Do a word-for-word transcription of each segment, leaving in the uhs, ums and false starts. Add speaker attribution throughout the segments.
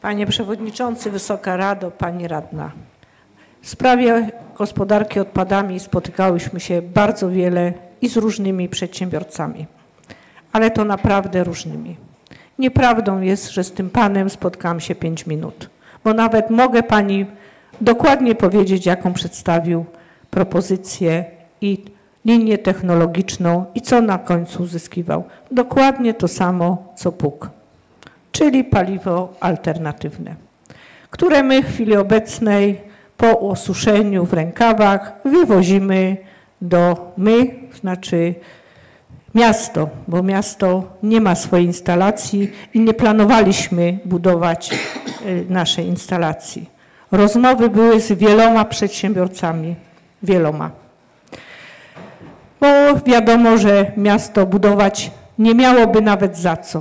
Speaker 1: Panie Przewodniczący, Wysoka Rado, Pani Radna. W sprawie gospodarki odpadami spotykałyśmy się bardzo wiele i z różnymi przedsiębiorcami, ale to naprawdę różnymi. Nieprawdą jest, że z tym panem spotkałam się pięć minut, bo nawet mogę pani dokładnie powiedzieć, jaką przedstawił propozycję i linię technologiczną i co na końcu uzyskiwał. Dokładnie to samo, co P U K, czyli paliwo alternatywne, które my w chwili obecnej po osuszeniu w rękawach wywozimy do, my, znaczy miasto, bo miasto nie ma swojej instalacji i nie planowaliśmy budować naszej instalacji. Rozmowy były z wieloma przedsiębiorcami, wieloma. Bo wiadomo, że miasto budować nie miałoby nawet za co.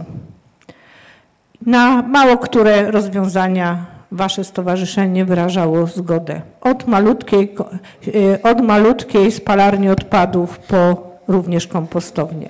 Speaker 1: Na mało które rozwiązania wasze stowarzyszenie wyrażało zgodę. Od malutkiej, od malutkiej spalarni odpadów po również kompostownię.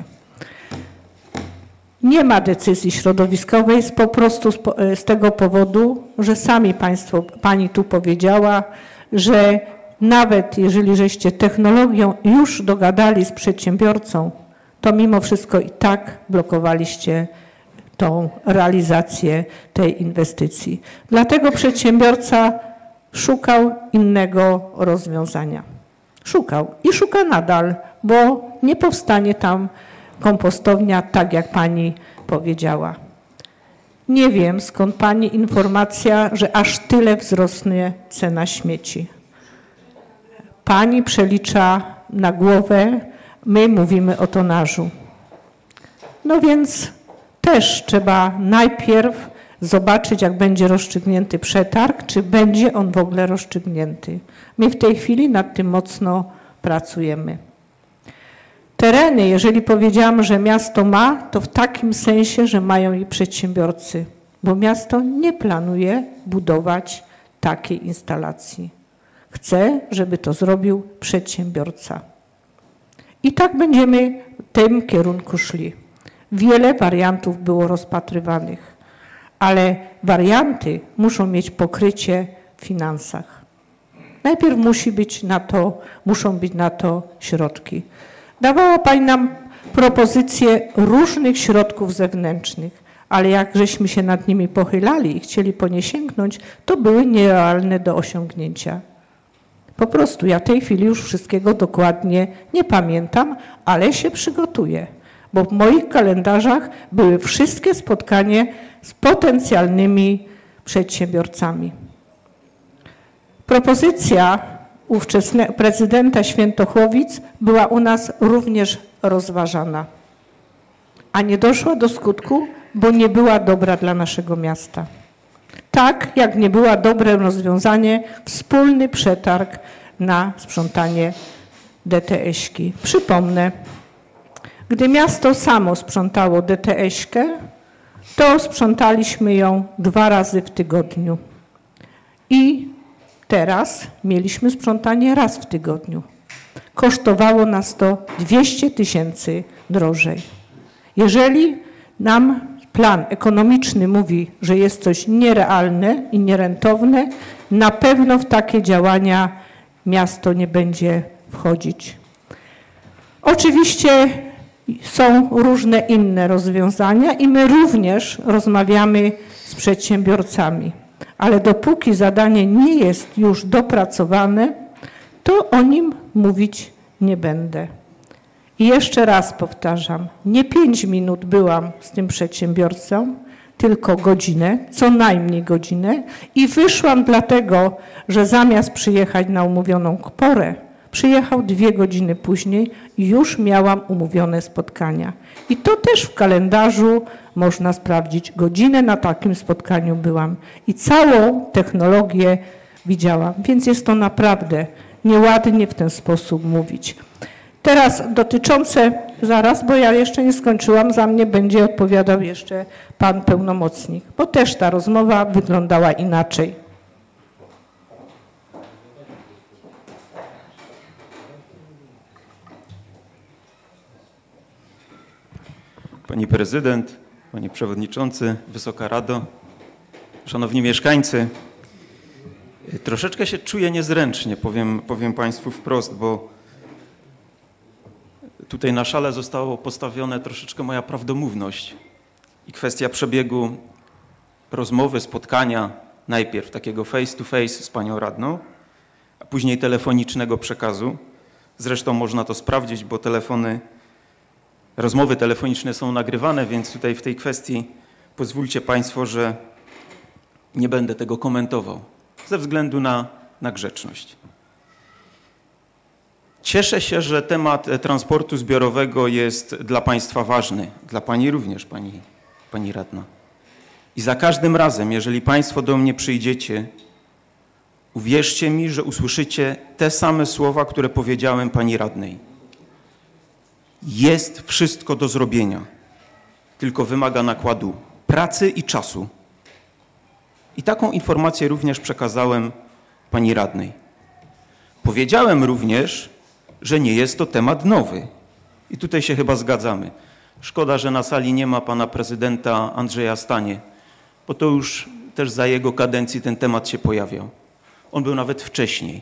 Speaker 1: Nie ma decyzji środowiskowej z, po prostu z, z tego powodu, że sami państwo, pani tu powiedziała, że nawet jeżeli żeście technologią już dogadali z przedsiębiorcą, to mimo wszystko i tak blokowaliście tą realizację tej inwestycji. Dlatego przedsiębiorca szukał innego rozwiązania. Szukał i szuka nadal, bo nie powstanie tam kompostownia, tak jak pani powiedziała. Nie wiem, skąd pani informacja, że aż tyle wzrośnie cena śmieci. Pani przelicza na głowę, my mówimy o tonażu. No więc też trzeba najpierw zobaczyć, jak będzie rozstrzygnięty przetarg, czy będzie on w ogóle rozstrzygnięty. My w tej chwili nad tym mocno pracujemy. Tereny, jeżeli powiedziałam, że miasto ma, to w takim sensie, że mają i przedsiębiorcy, bo miasto nie planuje budować takiej instalacji. Chce, żeby to zrobił przedsiębiorca. I tak będziemy w tym kierunku szli. Wiele wariantów było rozpatrywanych, ale warianty muszą mieć pokrycie w finansach. Najpierw musi być na to, muszą być na to środki. Dawała pani nam propozycje różnych środków zewnętrznych, ale jak żeśmy się nad nimi pochylali i chcieli po nie sięgnąć, to były nierealne do osiągnięcia. Po prostu ja w tej chwili już wszystkiego dokładnie nie pamiętam, ale się przygotuję, bo w moich kalendarzach były wszystkie spotkania z potencjalnymi przedsiębiorcami. Propozycja ówczesnego prezydenta Świętochłowic była u nas również rozważana, a nie doszła do skutku, bo nie była dobra dla naszego miasta. Tak jak nie była dobrym rozwiązanie wspólny przetarg na sprzątanie D T S-ki. Przypomnę, gdy miasto samo sprzątało D T S-kę, to sprzątaliśmy ją dwa razy w tygodniu. I teraz mieliśmy sprzątanie raz w tygodniu. Kosztowało nas to dwieście tysięcy drożej. Jeżeli nam plan ekonomiczny mówi, że jest coś nierealne i nierentowne, na pewno w takie działania miasto nie będzie wchodzić. Oczywiście są różne inne rozwiązania i my również rozmawiamy z przedsiębiorcami. Ale dopóki zadanie nie jest już dopracowane, to o nim mówić nie będę. I jeszcze raz powtarzam, nie pięć minut byłam z tym przedsiębiorcą, tylko godzinę, co najmniej godzinę i wyszłam dlatego, że zamiast przyjechać na umówioną porę, przyjechał dwie godziny później i już miałam umówione spotkania. I to też w kalendarzu można sprawdzić. Godzinę na takim spotkaniu byłam i całą technologię widziałam, więc jest to naprawdę nieładnie w ten sposób mówić. Teraz dotyczące, zaraz, bo ja jeszcze nie skończyłam, za mnie będzie odpowiadał jeszcze pan pełnomocnik, bo też ta rozmowa wyglądała inaczej.
Speaker 2: Pani Prezydent, Panie Przewodniczący, Wysoka Rado. Szanowni mieszkańcy, troszeczkę się czuję niezręcznie, powiem, powiem Państwu wprost, bo tutaj na szale została postawiona troszeczkę moja prawdomówność i kwestia przebiegu rozmowy, spotkania, najpierw takiego face to face z panią radną, a później telefonicznego przekazu. Zresztą można to sprawdzić, bo telefony, rozmowy telefoniczne są nagrywane, więc tutaj w tej kwestii pozwólcie Państwo, że nie będę tego komentował ze względu na, na grzeczność. Cieszę się, że temat transportu zbiorowego jest dla Państwa ważny, dla Pani również, Pani, pani radna. I za każdym razem, jeżeli Państwo do mnie przyjdziecie, uwierzcie mi, że usłyszycie te same słowa, które powiedziałem Pani radnej. Jest wszystko do zrobienia, tylko wymaga nakładu pracy i czasu. I taką informację również przekazałem Pani radnej. Powiedziałem również, że nie jest to temat nowy. I tutaj się chyba zgadzamy. Szkoda, że na sali nie ma Pana Prezydenta Andrzeja Stanie, bo to już też za jego kadencji ten temat się pojawiał. On był nawet wcześniej.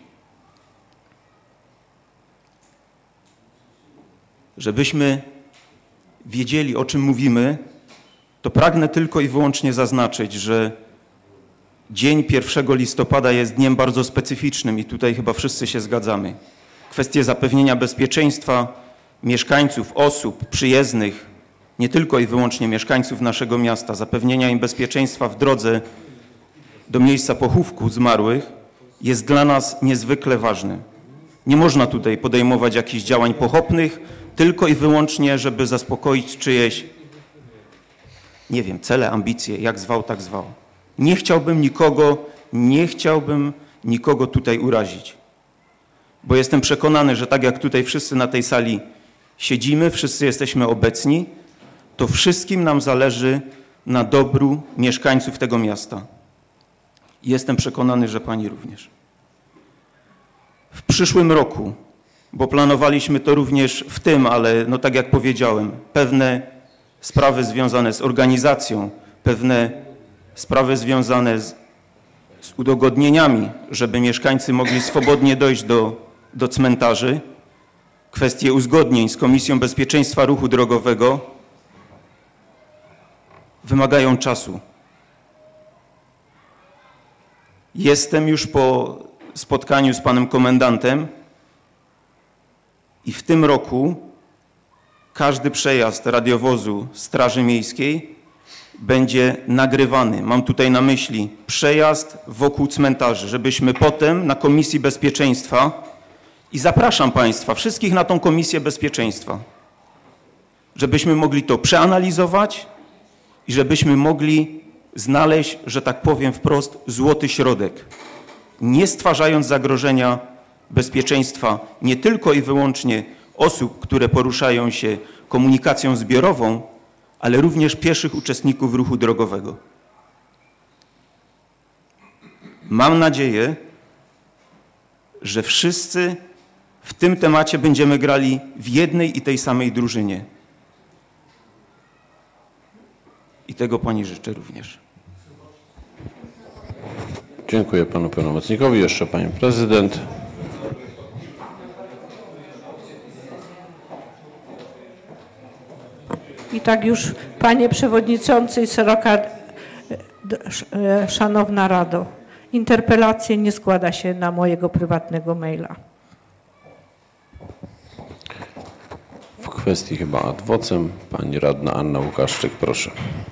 Speaker 2: Żebyśmy wiedzieli, o czym mówimy, to pragnę tylko i wyłącznie zaznaczyć, że dzień pierwszego listopada jest dniem bardzo specyficznym i tutaj chyba wszyscy się zgadzamy. Kwestie zapewnienia bezpieczeństwa mieszkańców, osób przyjezdnych, nie tylko i wyłącznie mieszkańców naszego miasta, zapewnienia im bezpieczeństwa w drodze do miejsca pochówku zmarłych jest dla nas niezwykle ważny. Nie można tutaj podejmować jakichś działań pochopnych, tylko i wyłącznie, żeby zaspokoić czyjeś, nie wiem, cele, ambicje, jak zwał, tak zwał. Nie chciałbym nikogo, nie chciałbym nikogo tutaj urazić. Bo jestem przekonany, że tak jak tutaj wszyscy na tej sali siedzimy, wszyscy jesteśmy obecni, to wszystkim nam zależy na dobru mieszkańców tego miasta. Jestem przekonany, że Pani również. W przyszłym roku, bo planowaliśmy to również w tym, ale no tak jak powiedziałem, pewne sprawy związane z organizacją, pewne sprawy związane z, z udogodnieniami, żeby mieszkańcy mogli swobodnie dojść do, do cmentarzy, kwestie uzgodnień z Komisją Bezpieczeństwa Ruchu Drogowego wymagają czasu. Jestem już po spotkaniu z panem komendantem i w tym roku każdy przejazd radiowozu Straży Miejskiej będzie nagrywany. Mam tutaj na myśli przejazd wokół cmentarzy, żebyśmy potem na Komisji Bezpieczeństwa, i zapraszam Państwa wszystkich na tą Komisję Bezpieczeństwa, żebyśmy mogli to przeanalizować i żebyśmy mogli znaleźć, że tak powiem wprost, złoty środek, nie stwarzając zagrożenia bezpieczeństwa nie tylko i wyłącznie osób, które poruszają się komunikacją zbiorową, ale również pieszych uczestników ruchu drogowego. Mam nadzieję, że wszyscy w tym temacie będziemy grali w jednej i tej samej drużynie. I tego Pani życzę również.
Speaker 3: Dziękuję Panu Pełnomocnikowi. Jeszcze Pani Prezydent.
Speaker 1: I tak już, Panie Przewodniczący i szeroka, Szanowna Rado, interpelacje nie składa się na mojego prywatnego maila.
Speaker 3: W kwestii chyba ad vocem Pani Radna Anna Łukaszczyk, proszę.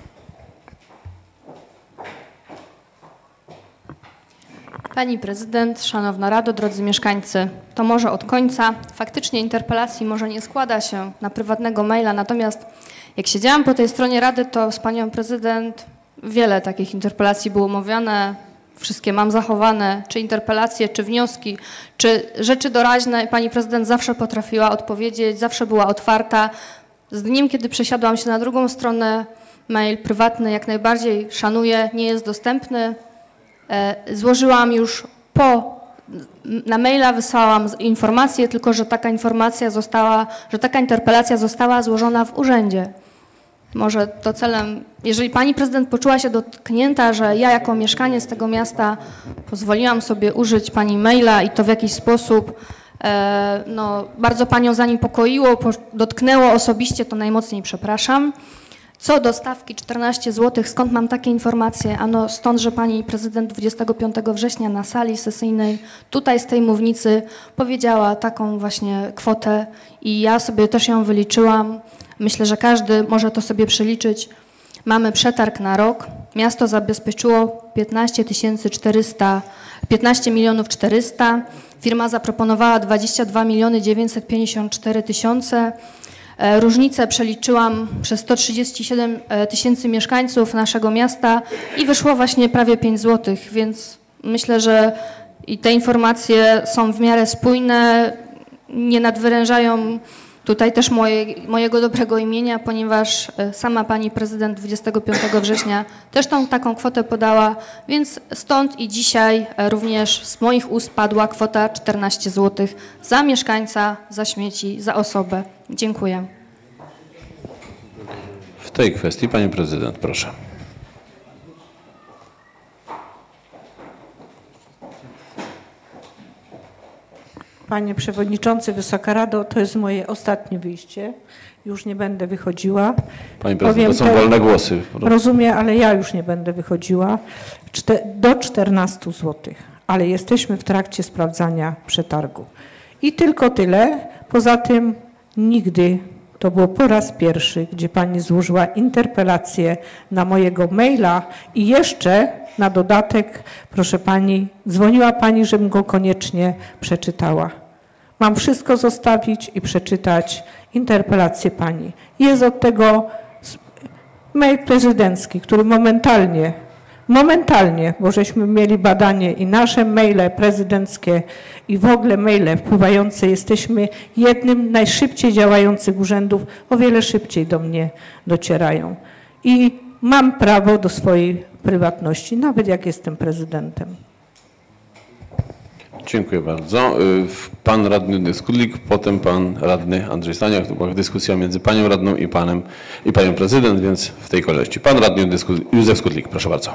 Speaker 4: Pani Prezydent, Szanowna Rado, drodzy mieszkańcy, to może od końca. Faktycznie interpelacji może nie składa się na prywatnego maila, natomiast jak siedziałam po tej stronie Rady, to z Panią Prezydent wiele takich interpelacji było omawiane, wszystkie mam zachowane, czy interpelacje, czy wnioski, czy rzeczy doraźne. Pani Prezydent zawsze potrafiła odpowiedzieć, zawsze była otwarta. Z dniem, kiedy przesiadłam się na drugą stronę, mail prywatny jak najbardziej szanuję, nie jest dostępny. Złożyłam już po, na maila wysłałam informację, tylko że taka informacja została, że taka interpelacja została złożona w urzędzie. może to celem, jeżeli pani prezydent poczuła się dotknięta, że ja jako mieszkaniec tego miasta pozwoliłam sobie użyć pani maila i to w jakiś sposób e, no, bardzo panią zaniepokoiło, dotknęło osobiście, to najmocniej przepraszam. Co do stawki czternaście złotych, skąd mam takie informacje? Ano stąd, że pani prezydent dwudziestego piątego września na sali sesyjnej, tutaj z tej mównicy powiedziała taką właśnie kwotę i ja sobie też ją wyliczyłam. Myślę, że każdy może to sobie przeliczyć. Mamy przetarg na rok. Miasto zabezpieczyło piętnaście tysięcy czterysta, piętnaście milionów czterysta. Firma zaproponowała dwadzieścia dwa miliony dziewięćset pięćdziesiąt cztery tysiące. Różnicę przeliczyłam przez sto trzydzieści siedem tysięcy mieszkańców naszego miasta i wyszło właśnie prawie pięć złotych, więc myślę, że i te informacje są w miarę spójne, nie nadwyrężają tutaj też moje, mojego dobrego imienia, ponieważ sama pani prezydent dwudziestego piątego września też tą taką kwotę podała, więc stąd i dzisiaj również z moich ust padła kwota czternaście złotych za mieszkańca, za śmieci, za osobę. Dziękuję.
Speaker 3: W tej kwestii pani prezydent, proszę.
Speaker 1: Panie Przewodniczący, Wysoka Rado, to jest moje ostatnie wyjście. Już nie będę wychodziła.
Speaker 3: Pani prezydent, to są wolne głosy.
Speaker 1: Rozumiem, ale ja już nie będę wychodziła. Do czternastu złotych, ale jesteśmy w trakcie sprawdzania przetargu. I tylko tyle. Poza tym nigdy, to było po raz pierwszy, gdzie pani złożyła interpelację na mojego maila i jeszcze na dodatek, proszę pani, dzwoniła pani, żebym go koniecznie przeczytała. Mam wszystko zostawić i przeczytać interpelację pani. Jest od tego mail prezydencki, który momentalnie, momentalnie, bo żeśmy mieli badanie i nasze maile prezydenckie i w ogóle maile wpływające, jesteśmy jednym najszybciej działających urzędów, o wiele szybciej do mnie docierają. I mam prawo do swojej prywatności, nawet jak jestem prezydentem.
Speaker 3: Dziękuję bardzo. Pan radny Skudlik, potem pan radny Andrzej Staniak. To była dyskusja między panią radną i panem i panią prezydent, więc w tej kolejności. Pan radny Józef Skudlik, proszę bardzo.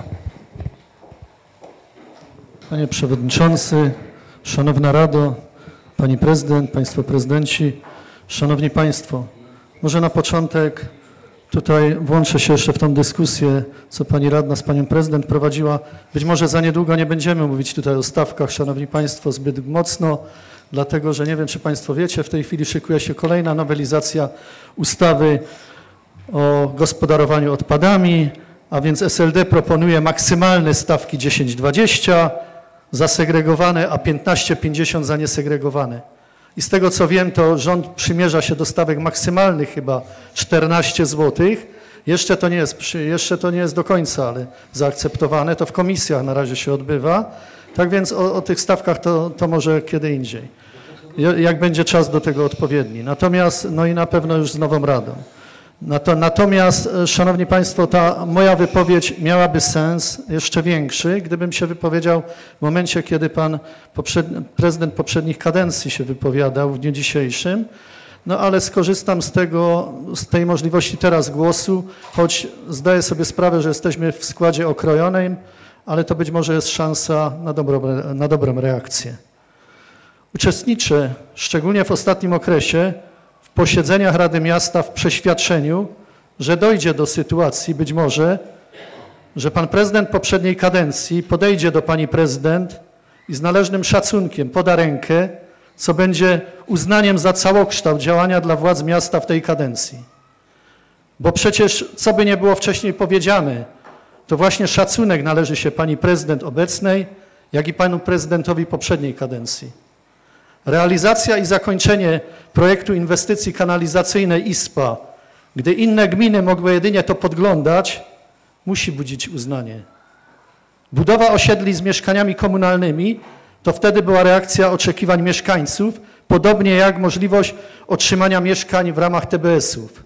Speaker 5: Panie Przewodniczący, Szanowna Rado, Pani Prezydent, Państwo Prezydenci, Szanowni Państwo, może na początek tutaj włączę się jeszcze w tą dyskusję, co Pani Radna z Panią Prezydent prowadziła. Być może za niedługo nie będziemy mówić tutaj o stawkach, Szanowni Państwo, zbyt mocno, dlatego że nie wiem, czy Państwo wiecie, w tej chwili szykuje się kolejna nowelizacja ustawy o gospodarowaniu odpadami, a więc S L D proponuje maksymalne stawki dziesięć dwadzieścia zasegregowane, a piętnaście pięćdziesiąt za niesegregowane. I z tego co wiem, to rząd przymierza się do stawek maksymalnych chyba czternaście złotych. Jeszcze to nie jest, jeszcze to nie jest do końca, ale zaakceptowane. To w komisjach na razie się odbywa. Tak więc o, o tych stawkach to, to może kiedy indziej, jak będzie czas do tego odpowiedni. Natomiast, no i na pewno już z nową Radą. Natomiast, Szanowni Państwo, ta moja wypowiedź miałaby sens jeszcze większy, gdybym się wypowiedział w momencie, kiedy pan poprzedni, prezydent poprzednich kadencji się wypowiadał w dniu dzisiejszym, no ale skorzystam z tego, z tej możliwości teraz głosu, choć zdaję sobie sprawę, że jesteśmy w składzie okrojonym, ale to być może jest szansa na dobrą, na dobrą reakcję. Uczestniczę, szczególnie w ostatnim okresie, w posiedzeniach Rady Miasta w przeświadczeniu, że dojdzie do sytuacji być może, że pan prezydent poprzedniej kadencji podejdzie do pani prezydent i z należnym szacunkiem poda rękę, co będzie uznaniem za całokształt działania dla władz miasta w tej kadencji. Bo przecież, co by nie było wcześniej powiedziane, to właśnie szacunek należy się pani prezydent obecnej, jak i panu prezydentowi poprzedniej kadencji. Realizacja i zakończenie projektu inwestycji kanalizacyjnej I S P A, gdy inne gminy mogły jedynie to podglądać, musi budzić uznanie. Budowa osiedli z mieszkaniami komunalnymi to wtedy była reakcja oczekiwań mieszkańców, podobnie jak możliwość otrzymania mieszkań w ramach T B S-ów.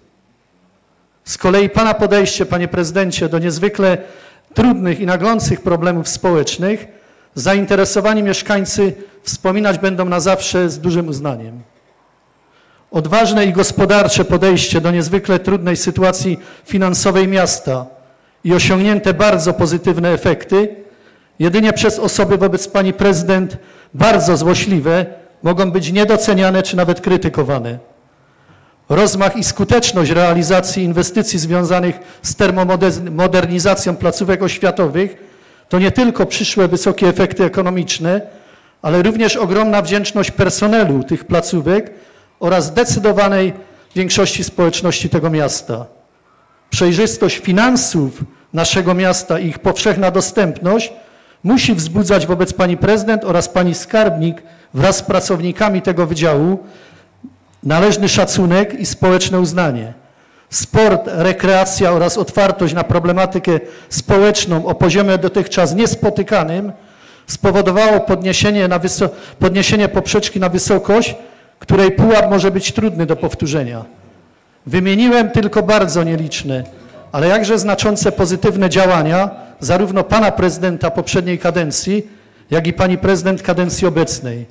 Speaker 5: Z kolei pana podejście, panie prezydencie, do niezwykle trudnych i naglących problemów społecznych zainteresowani mieszkańcy wspominać będą na zawsze z dużym uznaniem. odważne i gospodarcze podejście do niezwykle trudnej sytuacji finansowej miasta i osiągnięte bardzo pozytywne efekty, jedynie przez osoby wobec pani prezydent bardzo złośliwe mogą być niedoceniane czy nawet krytykowane. Rozmach i skuteczność realizacji inwestycji związanych z termomodernizacją placówek oświatowych to nie tylko przyszłe wysokie efekty ekonomiczne, ale również ogromna wdzięczność personelu tych placówek oraz zdecydowanej większości społeczności tego miasta. Przejrzystość finansów naszego miasta i ich powszechna dostępność musi wzbudzać wobec pani prezydent oraz pani skarbnik wraz z pracownikami tego wydziału należny szacunek i społeczne uznanie. Sport, rekreacja oraz otwartość na problematykę społeczną o poziomie dotychczas niespotykanym spowodowało podniesienie, na wyso- podniesienie poprzeczki na wysokość, której pułap może być trudny do powtórzenia. Wymieniłem tylko bardzo nieliczne, ale jakże znaczące pozytywne działania zarówno pana prezydenta poprzedniej kadencji, jak i pani prezydent kadencji obecnej.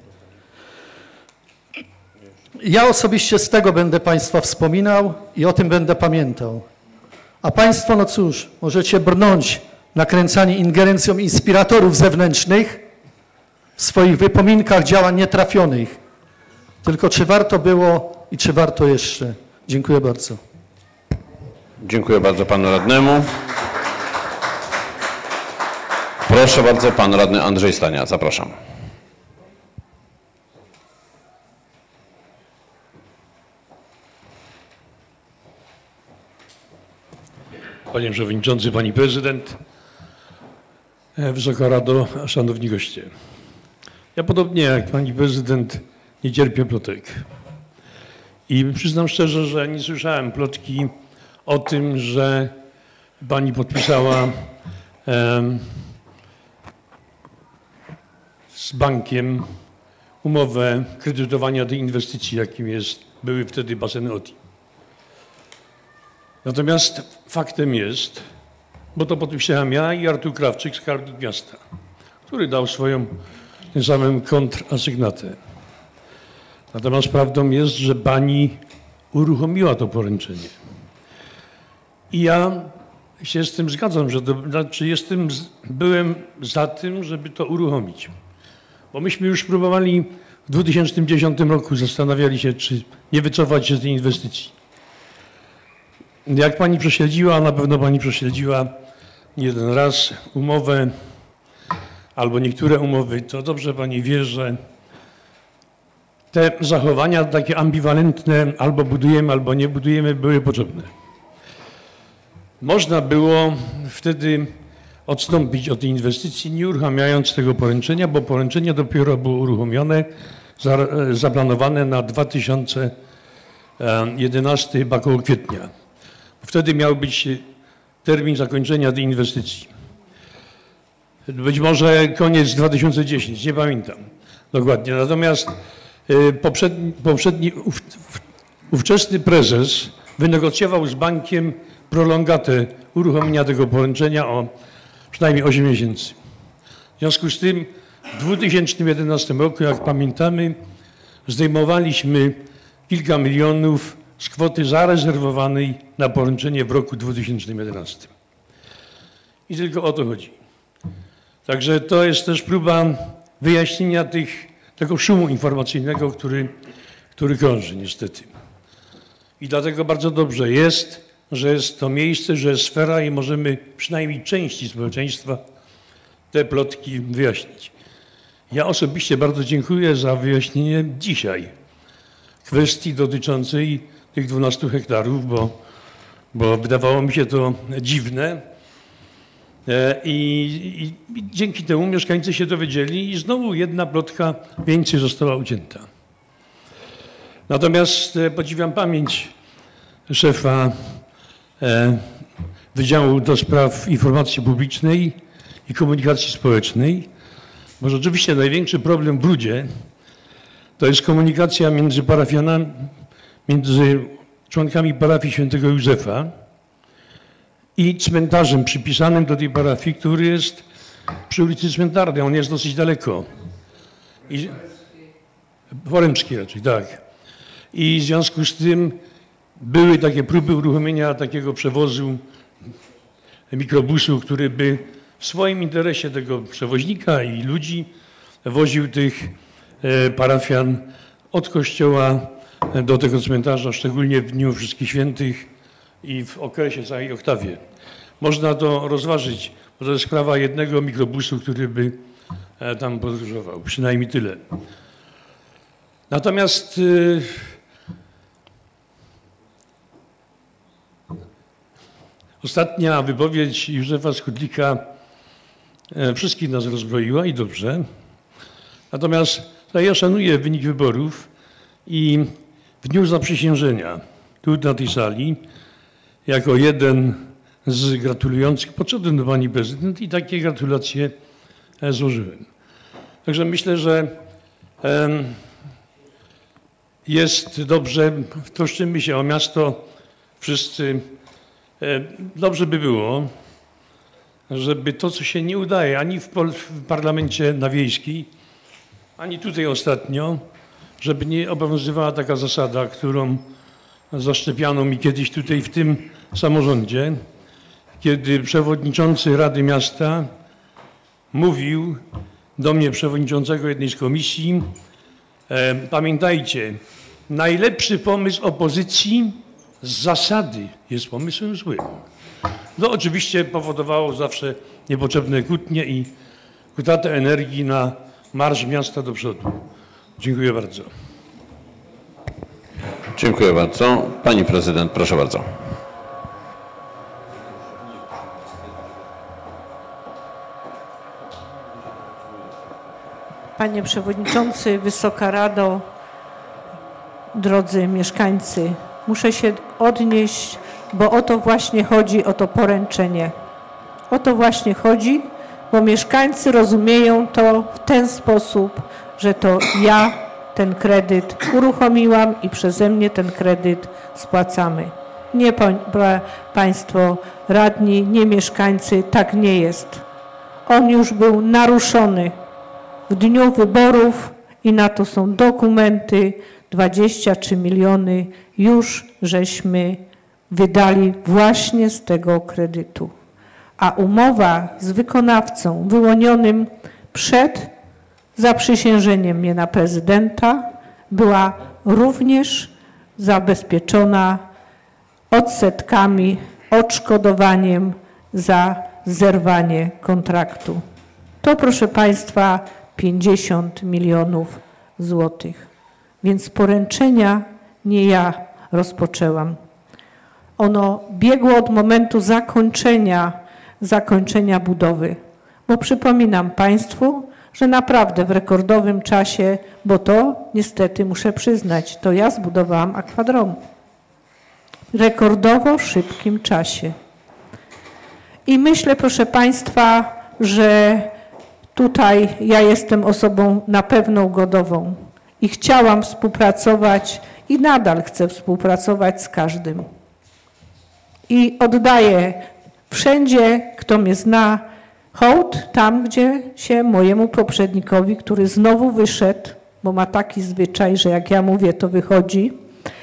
Speaker 5: Ja osobiście z tego będę państwa wspominał i o tym będę pamiętał. A państwo, no cóż, możecie brnąć nakręcani ingerencją inspiratorów zewnętrznych w swoich wypominkach działań nietrafionych. Tylko czy warto było i czy warto jeszcze? Dziękuję bardzo.
Speaker 3: Dziękuję bardzo panu radnemu. Proszę bardzo, pan radny Andrzej Staniak. Zapraszam.
Speaker 6: Panie Przewodniczący, Pani Prezydent, Wysoka Rado, Szanowni Goście. Ja podobnie jak Pani Prezydent nie cierpię plotek. I przyznam szczerze, że nie słyszałem plotki o tym, że Pani podpisała um, z bankiem umowę kredytowania tej inwestycji, jakim jest, były wtedy baseny O T I. Natomiast faktem jest, bo to podpisałem ja i Artur Krawczyk, skarbnik miasta, który dał swoją tym samym kontrasygnatę. Natomiast prawdą jest, że pani uruchomiła to poręczenie. I ja się z tym zgadzam, że to, znaczy jestem, byłem za tym, żeby to uruchomić. Bo myśmy już próbowali w dwa tysiące dziesiątym roku, zastanawiali się, czy nie wycofać się z tej inwestycji. Jak pani prześledziła, a na pewno pani prześledziła nie jeden raz umowę albo niektóre umowy, to dobrze pani wie, że te zachowania takie ambiwalentne, albo budujemy, albo nie budujemy, były potrzebne. Można było wtedy odstąpić od tej inwestycji, nie uruchamiając tego poręczenia, bo poręczenie dopiero było uruchomione, zaplanowane na dwa tysiące jedenasty, chyba koło kwietnia. Wtedy miał być termin zakończenia tej inwestycji. Być może koniec dwa tysiące dziesiątego, nie pamiętam dokładnie. Natomiast poprzedni, poprzedni ów, ówczesny prezes wynegocjował z bankiem prolongatę uruchomienia tego poręczenia o przynajmniej osiem miesięcy. W związku z tym w dwa tysiące jedenastym roku, jak pamiętamy, zdejmowaliśmy kilka milionów z kwoty zarezerwowanej na poręczenie w roku dwa tysiące jedenastym. I tylko o to chodzi. Także to jest też próba wyjaśnienia tych, tego szumu informacyjnego, który, który krąży niestety. I dlatego bardzo dobrze jest, że jest to miejsce, że jest sfera i możemy przynajmniej części społeczeństwa te plotki wyjaśnić. Ja osobiście bardzo dziękuję za wyjaśnienie dzisiaj kwestii dotyczącej tych dwunastu hektarów, bo, bo wydawało mi się to dziwne I, i, i dzięki temu mieszkańcy się dowiedzieli i znowu jedna plotka więcej została ucięta. Natomiast podziwiam pamięć szefa e, Wydziału do Spraw Informacji Publicznej i Komunikacji Społecznej, bo rzeczywiście największy problem w Brudzie to jest komunikacja między parafianami, między członkami parafii Świętego Józefa i cmentarzem przypisanym do tej parafii, który jest przy ulicy Cmentarnej. On jest dosyć daleko. I, Poremski raczej, tak. i w związku z tym były takie próby uruchomienia takiego przewozu mikrobusu, który by w swoim interesie tego przewoźnika i ludzi woził tych parafian od kościoła do tego cmentarza, szczególnie w Dniu Wszystkich Świętych i w okresie całej oktawie. Można to rozważyć, bo to jest sprawa jednego mikrobusu, który by tam podróżował, przynajmniej tyle. Natomiast yy, ostatnia wypowiedź Józefa Skudlika e, wszystkich nas rozbroiła i dobrze. Natomiast ja szanuję wynik wyborów i w dniu zaprzysiężenia, tu na tej sali, jako jeden z gratulujących podszedłem do pani prezydent i takie gratulacje złożyłem. Także myślę, że jest dobrze, troszczymy się o miasto wszyscy. Dobrze by było, żeby to, co się nie udaje ani w, w parlamencie na Wiejskiej, ani tutaj ostatnio, żeby nie obowiązywała taka zasada, którą zaszczepiano mi kiedyś tutaj w tym samorządzie, kiedy przewodniczący Rady Miasta mówił do mnie, przewodniczącego jednej z komisji, e, pamiętajcie, najlepszy pomysł opozycji z zasady jest pomysłem złym. No oczywiście powodowało zawsze niepotrzebne kłótnie i utratę energii na marsz miasta do przodu. Dziękuję bardzo.
Speaker 3: Dziękuję bardzo. Pani prezydent, proszę bardzo.
Speaker 1: Panie Przewodniczący, Wysoka Rado, drodzy mieszkańcy, muszę się odnieść, bo o to właśnie chodzi, o to poręczenie. O to właśnie chodzi, bo mieszkańcy rozumieją to w ten sposób, że to ja ten kredyt uruchomiłam i przeze mnie ten kredyt spłacamy. Nie Państwo radni, nie mieszkańcy, tak nie jest. On już był naruszony w dniu wyborów i na to są dokumenty, dwadzieścia trzy miliony już żeśmy wydali właśnie z tego kredytu. A umowa z wykonawcą wyłonionym przed zaprzysiężeniem mnie na prezydenta była również zabezpieczona odsetkami, odszkodowaniem za zerwanie kontraktu. To, proszę Państwa, pięćdziesiąt milionów złotych. Więc poręczenia nie ja rozpoczęłam. Ono biegło od momentu zakończenia, zakończenia budowy. Bo przypominam Państwu, że naprawdę w rekordowym czasie, bo to niestety muszę przyznać, to ja zbudowałam akwadrom. W rekordowo szybkim czasie. I myślę, proszę Państwa, że tutaj ja jestem osobą na pewno ugodową i chciałam współpracować i nadal chcę współpracować z każdym. I oddaję wszędzie, kto mnie zna, hołd tam, gdzie się mojemu poprzednikowi, który znowu wyszedł, bo ma taki zwyczaj, że jak ja mówię, to wychodzi,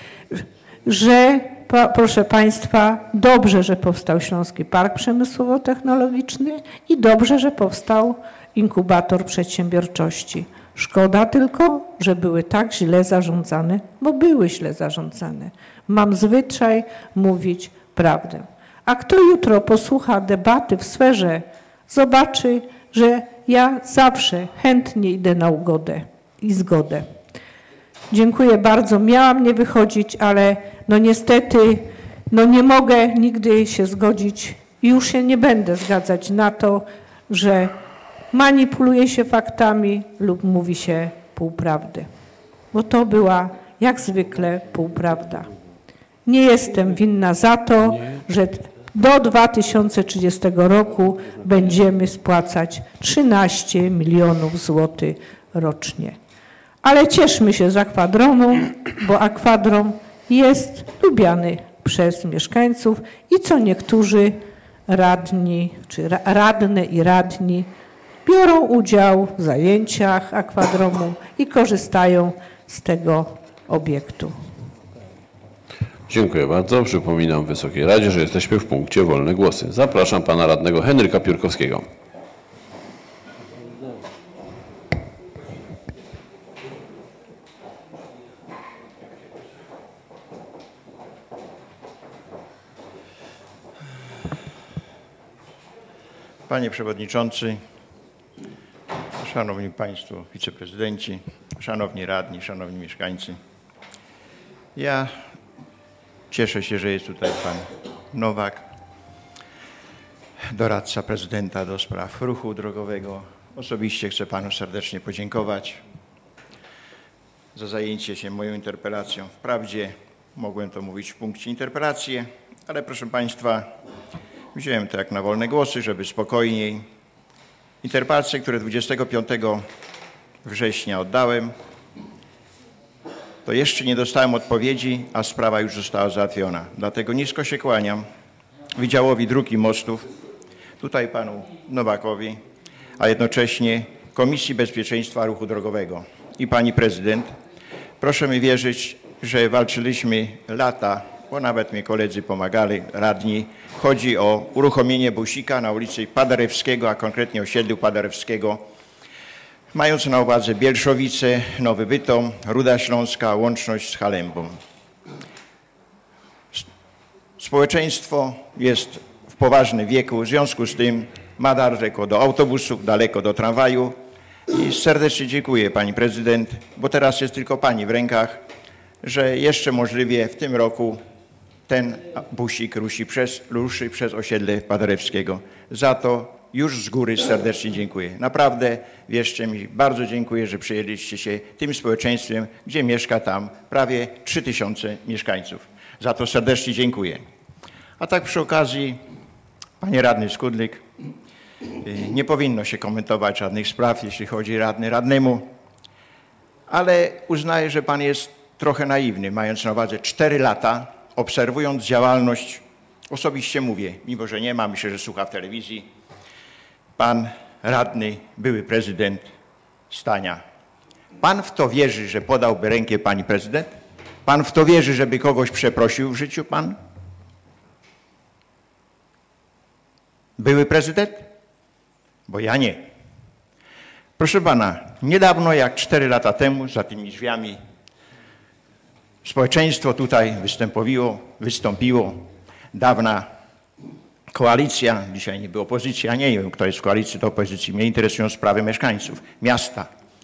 Speaker 1: że proszę Państwa, dobrze, że powstał Śląski Park Przemysłowo-Technologiczny i dobrze, że powstał inkubator przedsiębiorczości. Szkoda tylko, że były tak źle zarządzane, bo były źle zarządzane. Mam zwyczaj mówić prawdę. A kto jutro posłucha debaty w sferze, zobaczy, że ja zawsze chętnie idę na ugodę i zgodę. Dziękuję bardzo. Miałam nie wychodzić, ale no niestety no nie mogę nigdy się zgodzić i już się nie będę zgadzać na to, że manipuluje się faktami lub mówi się półprawdy. Bo to była jak zwykle półprawda. Nie jestem winna za to, że do dwa tysiące trzydziestego roku będziemy spłacać trzynaście milionów złotych rocznie. Ale cieszmy się z akwadromu, bo akwadrom jest lubiany przez mieszkańców i co niektórzy radni, czy radne i radni biorą udział w zajęciach akwadromu i korzystają z tego obiektu.
Speaker 3: Dziękuję bardzo. Przypominam Wysokiej Radzie, że jesteśmy w punkcie wolne głosy. Zapraszam pana radnego Henryka Piórkowskiego.
Speaker 7: Panie Przewodniczący, Szanowni Państwo Wiceprezydenci, Szanowni Radni, Szanowni Mieszkańcy. Ja cieszę się, że jest tutaj Pan Nowak, doradca prezydenta do spraw ruchu drogowego. Osobiście chcę Panu serdecznie podziękować za zajęcie się moją interpelacją. Wprawdzie mogłem to mówić w punkcie interpelacji, ale proszę Państwa, wziąłem to jak na wolne głosy, żeby spokojniej. Interpelacje, które dwudziestego piątego września oddałem, to jeszcze nie dostałem odpowiedzi, a sprawa już została załatwiona. Dlatego nisko się kłaniam Wydziałowi Dróg i Mostów, tutaj panu Nowakowi, a jednocześnie Komisji Bezpieczeństwa Ruchu Drogowego i pani prezydent. Proszę mi wierzyć, że walczyliśmy lata, bo nawet mi koledzy pomagali, radni. Chodzi o uruchomienie busika na ulicy Paderewskiego, a konkretnie osiedlu Paderewskiego, mając na uwadze Bielszowice, Nowy Bytom, Ruda Śląska, łączność z Halembą. Społeczeństwo jest w poważnym wieku, w związku z tym ma daleko do autobusów, daleko do tramwaju i serdecznie dziękuję pani prezydent, bo teraz jest tylko pani w rękach, że jeszcze możliwie w tym roku ten busik ruszy przez, ruszy przez osiedle Paderewskiego. Za to już z góry serdecznie dziękuję. Naprawdę, wierzcie mi, bardzo dziękuję, że przyjęliście się tym społeczeństwem, gdzie mieszka tam prawie trzy tysiące mieszkańców. Za to serdecznie dziękuję. A tak przy okazji, panie radny Skudlik, nie powinno się komentować żadnych spraw, jeśli chodzi radny radnemu, ale uznaję, że pan jest trochę naiwny, mając na uwadze cztery lata, obserwując działalność, osobiście mówię, mimo że nie ma, myślę, że słucha w telewizji, pan radny, były prezydent Stania. Pan w to wierzy, że podałby rękę pani prezydent? Pan w to wierzy, żeby kogoś przeprosił w życiu pan? Były prezydent? Bo ja nie. Proszę pana, niedawno jak cztery lata temu za tymi drzwiami społeczeństwo tutaj występowało, wystąpiło, dawna koalicja, dzisiaj niby opozycja, nie wiem kto jest w koalicji do opozycji, mnie interesują sprawy mieszkańców, miasta.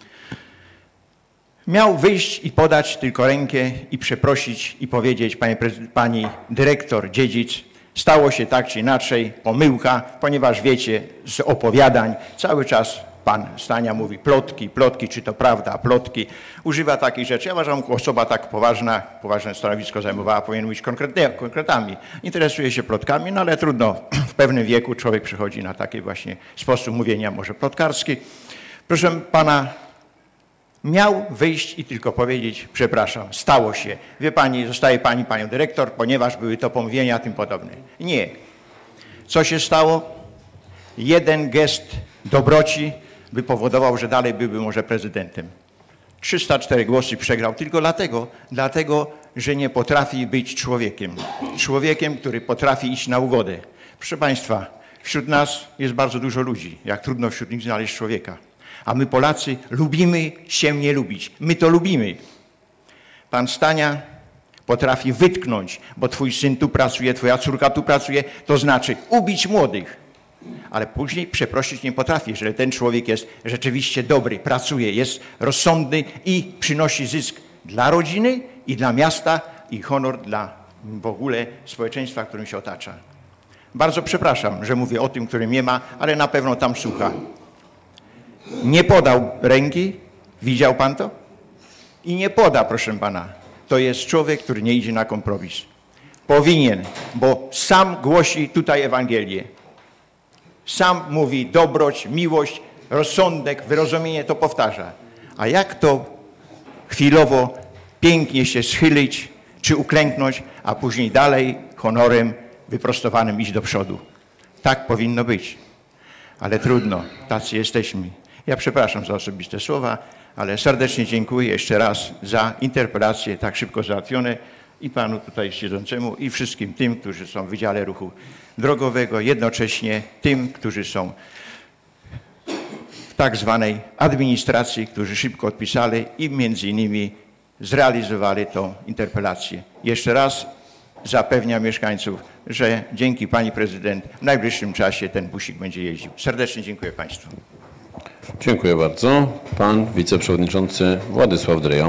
Speaker 7: Miał wyjść i podać tylko rękę i przeprosić i powiedzieć, pani, pani dyrektor Dziedzic, stało się tak czy inaczej, pomyłka, ponieważ wiecie z opowiadań, cały czas pan Stania mówi plotki, plotki, czy to prawda, plotki, używa takich rzeczy. Ja uważam, osoba tak poważna, poważne stanowisko zajmowała, powinien mówić konkretnie, konkretami. Interesuje się plotkami, no ale trudno, w pewnym wieku człowiek przychodzi na taki właśnie sposób mówienia, może plotkarski. Proszę pana, miał wyjść i tylko powiedzieć, przepraszam, stało się. Wie pani, zostaje pani panią dyrektor, ponieważ były to pomówienia, tym podobne. Nie. Co się stało? Jeden gest dobroci by powodował, że dalej byłby może prezydentem. trzysta cztery głosy przegrał tylko dlatego, dlatego, że nie potrafi być człowiekiem. Człowiekiem, który potrafi iść na ugodę. Proszę państwa, wśród nas jest bardzo dużo ludzi. Jak trudno wśród nich znaleźć człowieka. A my Polacy lubimy się nie lubić. My to lubimy. Pan Stania potrafi wytknąć, bo twój syn tu pracuje, twoja córka tu pracuje, to znaczy ubić młodych. Ale później przeprosić nie potrafi, jeżeli ten człowiek jest rzeczywiście dobry, pracuje, jest rozsądny i przynosi zysk dla rodziny i dla miasta i honor dla w ogóle społeczeństwa, którym się otacza. Bardzo przepraszam, że mówię o tym, którym nie ma, ale na pewno tam słucha. Nie podał ręki, widział pan to? I nie poda, proszę pana. To jest człowiek, który nie idzie na kompromis. Powinien, bo sam głosi tutaj Ewangelię. Sam mówi dobroć, miłość, rozsądek, wyrozumienie, to powtarza. A jak to chwilowo pięknie się schylić, czy uklęknąć, a później dalej honorem wyprostowanym iść do przodu. Tak powinno być. Ale trudno, tacy jesteśmy. Ja przepraszam za osobiste słowa, ale serdecznie dziękuję jeszcze raz za interpelacje tak szybko załatwione. i panu tutaj siedzącemu i wszystkim tym, którzy są w Wydziale Ruchu Drogowego, jednocześnie tym, którzy są w tak zwanej administracji, którzy szybko odpisali i między innymi zrealizowali tą interpelację. Jeszcze raz zapewniam mieszkańców, że dzięki pani prezydent w najbliższym czasie ten busik będzie jeździł. Serdecznie dziękuję państwu.
Speaker 3: Dziękuję bardzo. Pan wiceprzewodniczący Władysław Dryja.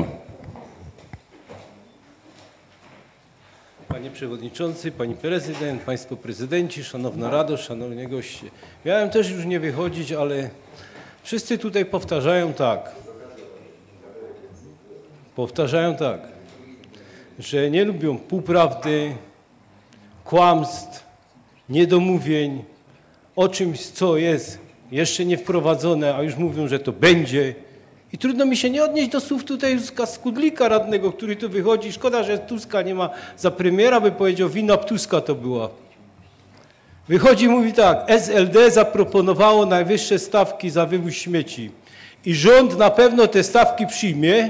Speaker 8: Panie Przewodniczący, Pani Prezydent, Państwo Prezydenci, Szanowna Rado, Szanowni goście. Miałem też już nie wychodzić, ale wszyscy tutaj powtarzają tak. Powtarzają tak, że nie lubią półprawdy, kłamstw, niedomówień, o czymś, co jest jeszcze nie wprowadzone, a już mówią, że to będzie. I trudno mi się nie odnieść do słów tutaj Józka Skudlika, radnego, który tu wychodzi. Szkoda, że Tuska nie ma za premiera, by powiedział, wina Tuska to była. Wychodzi i mówi tak, S L D zaproponowało najwyższe stawki za wywóz śmieci i rząd na pewno te stawki przyjmie,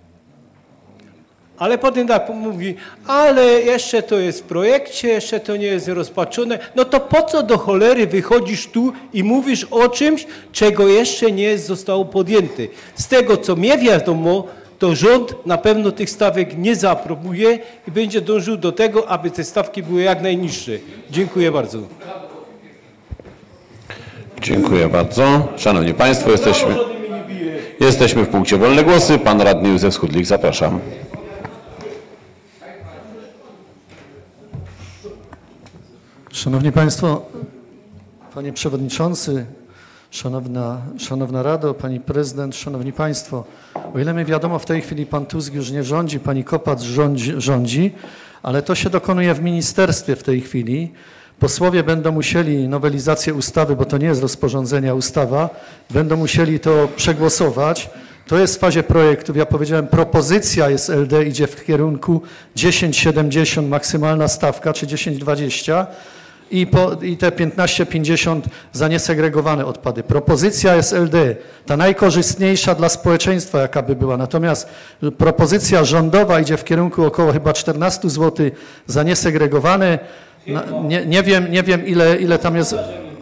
Speaker 8: ale potem tak mówi, ale jeszcze to jest w projekcie, jeszcze to nie jest rozpatrzone. No to po co do cholery wychodzisz tu i mówisz o czymś, czego jeszcze nie zostało podjęte? Z tego, co mnie wiadomo, to rząd na pewno tych stawek nie zaaprobuje i będzie dążył do tego, aby te stawki były jak najniższe. Dziękuję bardzo.
Speaker 3: Dziękuję bardzo. Szanowni Państwo, jesteśmy, jesteśmy w punkcie Wolne Głosy. Pan radny Józef Skudlik, zapraszam.
Speaker 5: Szanowni Państwo, Panie Przewodniczący, Szanowna, Szanowna Rado, Pani Prezydent, Szanowni Państwo, o ile mi wiadomo, w tej chwili Pan Tusk już nie rządzi, Pani Kopacz rządzi, rządzi, ale to się dokonuje w ministerstwie w tej chwili. Posłowie będą musieli nowelizację ustawy, bo to nie jest rozporządzenia, ustawa, będą musieli to przegłosować. To jest w fazie projektów. Ja powiedziałem, propozycja S L D idzie w kierunku dziesięć siedemdziesiąt maksymalna stawka, czy dziesięć dwadzieścia i, po, i te piętnaście pięćdziesiąt za niesegregowane odpady. Propozycja S L D, ta najkorzystniejsza dla społeczeństwa, jaka by była. Natomiast propozycja rządowa idzie w kierunku około chyba czternaście złotych za niesegregowane. Nie, nie wiem, nie wiem ile, ile tam jest.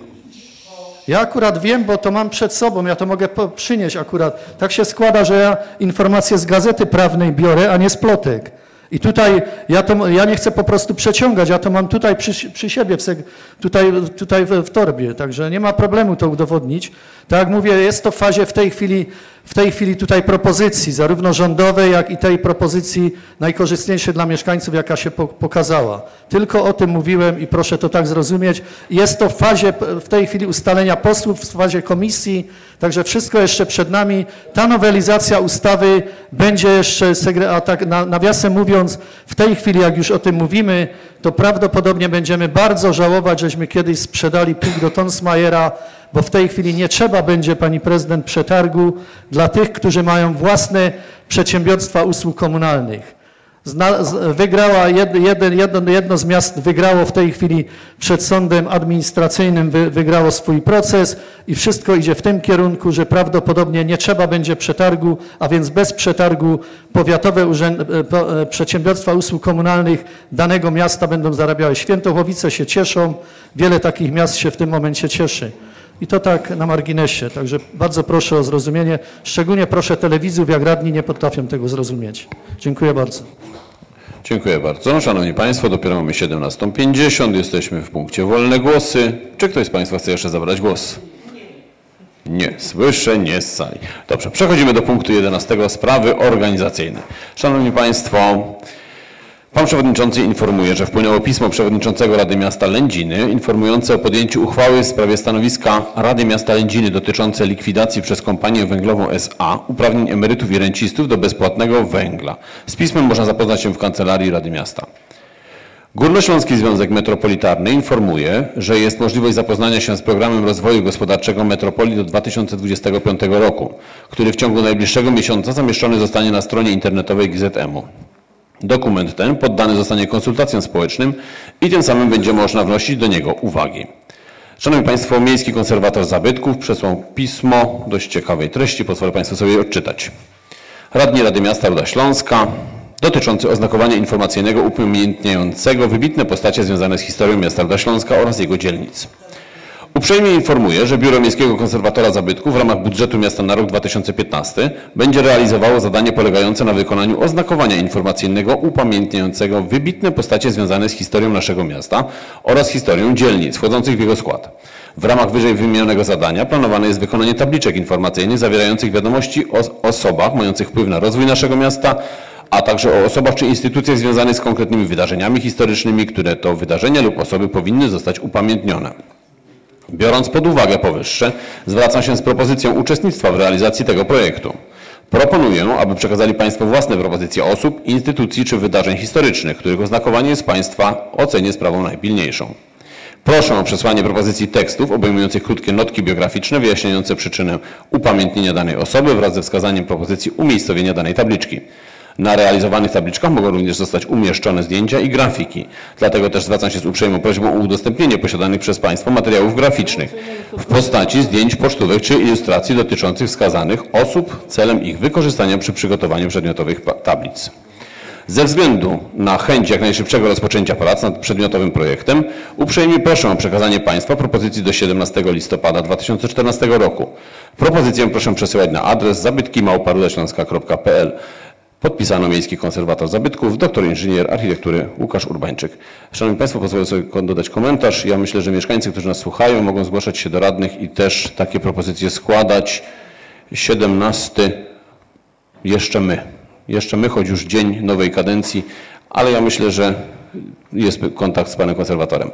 Speaker 5: Ja akurat wiem, bo to mam przed sobą, ja to mogę przynieść akurat. Tak się składa, że ja informacje z Gazety Prawnej biorę, a nie z plotek. I tutaj ja, to, ja nie chcę po prostu przeciągać, ja to mam tutaj przy, przy siebie, w, tutaj, tutaj w, w torbie, także nie ma problemu to udowodnić. Tak jak mówię, jest to w fazie w tej chwili, w tej chwili tutaj propozycji, zarówno rządowej, jak i tej propozycji najkorzystniejszej dla mieszkańców, jaka się po, pokazała. Tylko o tym mówiłem i proszę to tak zrozumieć. Jest to w fazie w tej chwili ustalenia posłów, w fazie komisji, także wszystko jeszcze przed nami. Ta nowelizacja ustawy będzie jeszcze, a tak nawiasem mówiąc, w tej chwili, jak już o tym mówimy, to prawdopodobnie będziemy bardzo żałować, żeśmy kiedyś sprzedali plik do Tonsmajera, bo w tej chwili nie trzeba będzie, Pani Prezydent, przetargu dla tych, którzy mają własne przedsiębiorstwa usług komunalnych. Zna, z, wygrała jed, jeden, jedno, jedno z miast wygrało w tej chwili przed sądem administracyjnym, wy, wygrało swój proces i wszystko idzie w tym kierunku, że prawdopodobnie nie trzeba będzie przetargu, a więc bez przetargu powiatowe urzęd, po, przedsiębiorstwa usług komunalnych danego miasta będą zarabiały. Świętochowice się cieszą, wiele takich miast się w tym momencie cieszy. I to tak na marginesie, także bardzo proszę o zrozumienie. Szczególnie proszę telewidzów, jak radni nie potrafią tego zrozumieć. Dziękuję bardzo.
Speaker 3: Dziękuję bardzo. Szanowni Państwo, dopiero mamy siedemnasta pięćdziesiąt, jesteśmy w punkcie Wolne Głosy. Czy ktoś z Państwa chce jeszcze zabrać głos? Nie, słyszę, nie z sali. Dobrze, przechodzimy do punktu jedenastego, sprawy organizacyjne. Szanowni Państwo, Pan Przewodniczący informuje, że wpłynęło pismo Przewodniczącego Rady Miasta Lędziny informujące o podjęciu uchwały w sprawie stanowiska Rady Miasta Lędziny dotyczące likwidacji przez kompanię węglową S A uprawnień emerytów i rencistów do bezpłatnego węgla. Z pismem można zapoznać się w Kancelarii Rady Miasta. Górnośląski Związek Metropolitarny informuje, że jest możliwość zapoznania się z programem rozwoju gospodarczego metropolii do dwa tysiące dwudziestego piątego roku, który w ciągu najbliższego miesiąca zamieszczony zostanie na stronie internetowej G Z M u. Dokument ten poddany zostanie konsultacjom społecznym i tym samym będzie można wnosić do niego uwagi. Szanowni Państwo, Miejski Konserwator Zabytków przesłał pismo dość ciekawej treści, pozwolę Państwu sobie je odczytać. Radni Rady Miasta Ruda Śląska, dotyczący oznakowania informacyjnego upamiętniającego wybitne postacie związane z historią miasta Ruda Śląska oraz jego dzielnic. Uprzejmie informuję, że Biuro Miejskiego Konserwatora Zabytków w ramach budżetu miasta na rok dwa tysiące piętnasty będzie realizowało zadanie polegające na wykonaniu oznakowania informacyjnego upamiętniającego wybitne postacie związane z historią naszego miasta oraz historią dzielnic wchodzących w jego skład. W ramach wyżej wymienionego zadania planowane jest wykonanie tabliczek informacyjnych zawierających wiadomości o osobach mających wpływ na rozwój naszego miasta, a także o osobach czy instytucjach związanych z konkretnymi wydarzeniami historycznymi, które to wydarzenia lub osoby powinny zostać upamiętnione. Biorąc pod uwagę powyższe, zwracam się z propozycją uczestnictwa w realizacji tego projektu. Proponuję, aby przekazali Państwo własne propozycje osób, instytucji czy wydarzeń historycznych, których oznakowanie jest w Państwa ocenie sprawą najpilniejszą. Proszę o przesłanie propozycji tekstów obejmujących krótkie notki biograficzne wyjaśniające przyczynę upamiętnienia danej osoby wraz ze wskazaniem propozycji umiejscowienia danej tabliczki. Na realizowanych tabliczkach mogą również zostać umieszczone zdjęcia i grafiki. Dlatego też zwracam się z uprzejmą prośbą o udostępnienie posiadanych przez Państwa materiałów graficznych w postaci zdjęć pocztówek czy ilustracji dotyczących wskazanych osób celem ich wykorzystania przy przygotowaniu przedmiotowych tablic. Ze względu na chęć jak najszybszego rozpoczęcia prac nad przedmiotowym projektem uprzejmie proszę o przekazanie Państwa propozycji do siedemnastego listopada dwa tysiące czternastego roku. Propozycję proszę przesyłać na adres zabytki małpa rudaśląska kropka p l. Podpisano Miejski Konserwator Zabytków, doktor inżynier architektury Łukasz Urbańczyk. Szanowni Państwo, pozwolę sobie dodać komentarz. Ja myślę, że mieszkańcy, którzy nas słuchają, mogą zgłaszać się do radnych i też takie propozycje składać. siedemnasty jeszcze my. Jeszcze my, choć już dzień nowej kadencji, ale ja myślę, że jest kontakt z panem konserwatorem.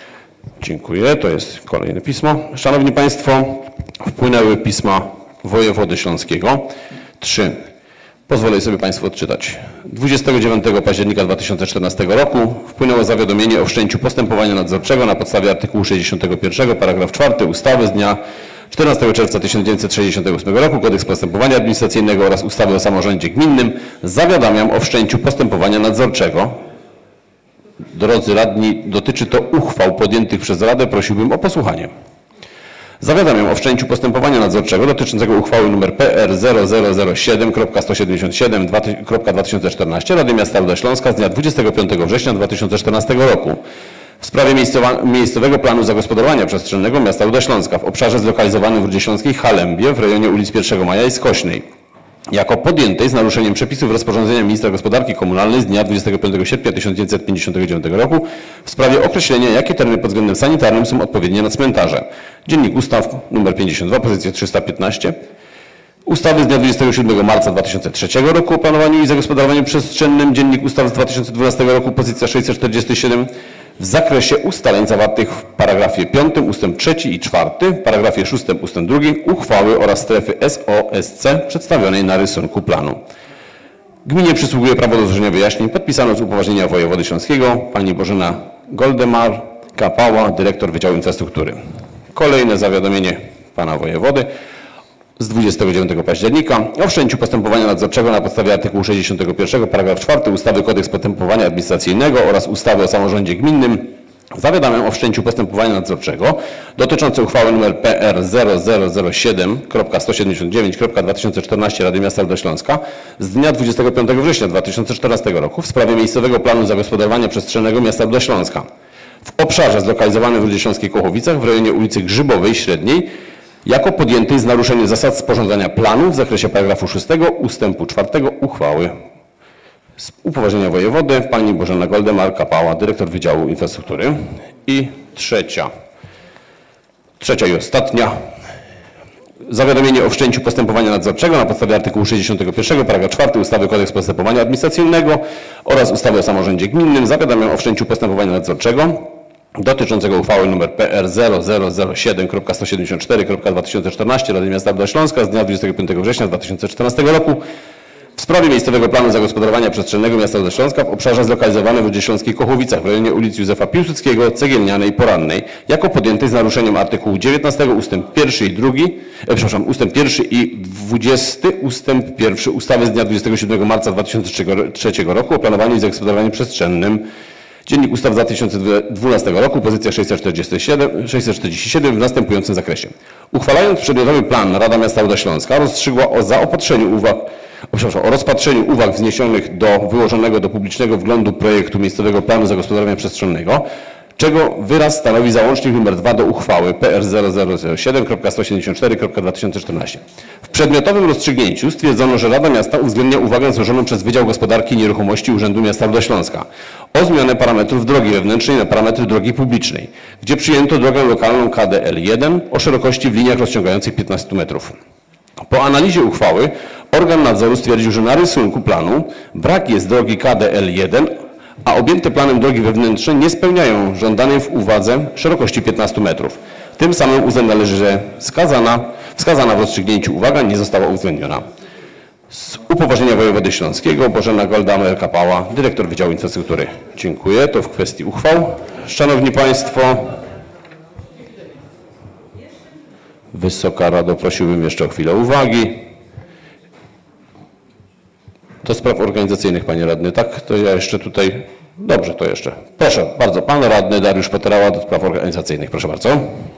Speaker 3: Dziękuję. To jest kolejne pismo. Szanowni Państwo, wpłynęły pisma wojewody śląskiego. Trzy. Pozwolę sobie Państwu odczytać. dwudziestego dziewiątego października dwa tysiące czternastego roku wpłynęło zawiadomienie o wszczęciu postępowania nadzorczego na podstawie artykułu sześćdziesiątego pierwszego paragraf czwarty ustawy z dnia czternastego czerwca tysiąc dziewięćset sześćdziesiątego ósmego roku Kodeks Postępowania Administracyjnego oraz ustawy o samorządzie gminnym. Zawiadamiam o wszczęciu postępowania nadzorczego. Drodzy radni, dotyczy to uchwał podjętych przez Radę. Prosiłbym o posłuchanie. Zawiadamiam o wszczęciu postępowania nadzorczego dotyczącego uchwały nr P R zero zero zero siedem sto siedemdziesiąt siedem dwa tysiące czternaście Rady Miasta Ruda Śląska z dnia dwudziestego piątego września dwa tysiące czternastego roku w sprawie miejscowego planu zagospodarowania przestrzennego miasta Ruda Śląska w obszarze zlokalizowanym w Rudzie Śląskiej Halembie w rejonie ulic pierwszego Maja i Skośnej, jako podjętej z naruszeniem przepisów rozporządzenia ministra gospodarki komunalnej z dnia dwudziestego piątego sierpnia tysiąc dziewięćset pięćdziesiątego dziewiątego roku w sprawie określenia, jakie tereny pod względem sanitarnym są odpowiednie na cmentarze. Dziennik Ustaw nr pięćdziesiąt dwa, pozycja trzysta piętnaście. Ustawy z dnia dwudziestego siódmego marca dwa tysiące trzeciego roku o planowaniu i zagospodarowaniu przestrzennym. Dziennik Ustaw z dwa tysiące dwunastego roku, pozycja sześćset czterdzieści siedem. W zakresie ustaleń zawartych w paragrafie piątym ustęp trzeci i czwarty, paragrafie szóstym ustęp drugi uchwały oraz strefy S O S C przedstawionej na rysunku planu. Gminie przysługuje prawo do złożenia wyjaśnień. Podpisano z upoważnienia wojewody śląskiego pani Bożena Goldemar, Kapała, dyrektor Wydziału Infrastruktury. Kolejne zawiadomienie pana wojewody z dwudziestego dziewiątego października o wszczęciu postępowania nadzorczego na podstawie artykułu sześćdziesiątego pierwszego paragraf czwarty ustawy Kodeks Postępowania Administracyjnego oraz ustawy o samorządzie gminnym. Zawiadamiam o wszczęciu postępowania nadzorczego dotyczące uchwały nr P R zero zero zero siedem sto siedemdziesiąt dziewięć dwa tysiące czternaście Rady Miasta Ruda Śląska z dnia dwudziestego piątego września dwa tysiące czternastego roku w sprawie miejscowego planu zagospodarowania przestrzennego miasta Ruda Śląska w obszarze zlokalizowanym w Rudzie Śląskiej Kochowicach w rejonie ulicy Grzybowej Średniej, jako podjętej z naruszeniem zasad sporządzania planu w zakresie paragrafu szóstego ustępu czwartego uchwały. Z upoważnienia wojewody pani Bożena Goldemar, Kapała, dyrektor Wydziału Infrastruktury. I trzecia, trzecia i ostatnia. Zawiadomienie o wszczęciu postępowania nadzorczego na podstawie artykułu sześćdziesiątego pierwszego paragraf czwarty ustawy Kodeks Postępowania Administracyjnego oraz ustawy o samorządzie gminnym. Zawiadamiam o wszczęciu postępowania nadzorczego dotyczącego uchwały nr P R zero zero zero siedem sto siedemdziesiąt cztery dwa tysiące czternaście Rady Miasta Ruda Śląska z dnia dwudziestego piątego września dwa tysiące czternastego roku w sprawie miejscowego planu zagospodarowania przestrzennego miasta Ruda Śląska w obszarze zlokalizowanym w Rudzie Śląskiej Kochowicach w rejonie ulic Józefa Piłsudskiego, Cegielnianej i Porannej, jako podjętej z naruszeniem artykułu dziewiętnastego ustęp pierwszy i drugi, e, przepraszam, ustęp pierwszy i dwudziesty ustęp pierwszy ustawy z dnia dwudziestego siódmego marca dwa tysiące trzeciego roku o planowaniu i zagospodarowaniu przestrzennym. Dziennik Ustaw z dwa tysiące dwunastego roku, pozycja sześćset czterdzieści siedem, sześćset czterdzieści siedem w następującym zakresie. Uchwalając przedmiotowy plan, Rada Miasta Ruda Śląska rozstrzygła o zaopatrzeniu uwag o, przepraszam, o rozpatrzeniu uwag wzniesionych do wyłożonego do publicznego wglądu projektu miejscowego planu zagospodarowania przestrzennego, czego wyraz stanowi załącznik nr dwa do uchwały P R zero zero zero siedem sto siedemdziesiąt cztery dwa tysiące czternaście. W przedmiotowym rozstrzygnięciu stwierdzono, że Rada Miasta uwzględnia uwagę złożoną przez Wydział Gospodarki i Nieruchomości Urzędu Miasta Ruda Śląska o zmianę parametrów drogi wewnętrznej na parametry drogi publicznej, gdzie przyjęto drogę lokalną K D L jeden o szerokości w liniach rozciągających piętnaście metrów. Po analizie uchwały organ nadzoru stwierdził, że na rysunku planu brak jest drogi K D L jeden, a objęte planem drogi wewnętrzne nie spełniają żądanej w uwadze szerokości piętnaście metrów. Tym samym uznano, że wskazana, wskazana w rozstrzygnięciu uwaga nie została uwzględniona. Z upoważnienia wojewody śląskiego Bożena Golda-Kapała, dyrektor Wydziału Infrastruktury. Dziękuję. To w kwestii uchwał. Szanowni Państwo, Wysoka Rado, prosiłbym jeszcze o chwilę uwagi. Do spraw organizacyjnych, panie radny, tak? To ja jeszcze tutaj, dobrze, to jeszcze. Proszę bardzo, pan radny Dariusz Peterała do spraw organizacyjnych, proszę bardzo.